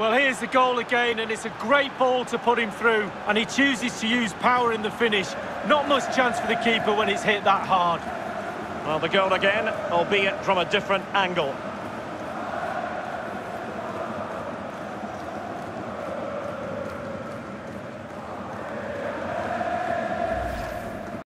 Well, here's the goal again, and it's a great ball to put him through, and he chooses to use power in the finish. Not much chance for the keeper when it's hit that hard. Well, the goal again, albeit from a different angle.